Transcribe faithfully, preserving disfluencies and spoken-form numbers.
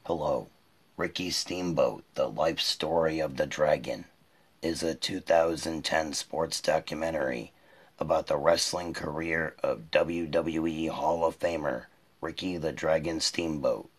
Hello. Ricky Steamboat, The Life Story of the Dragon, is a two thousand ten sports documentary about the wrestling career of W W E Hall of Famer Ricky the Dragon Steamboat.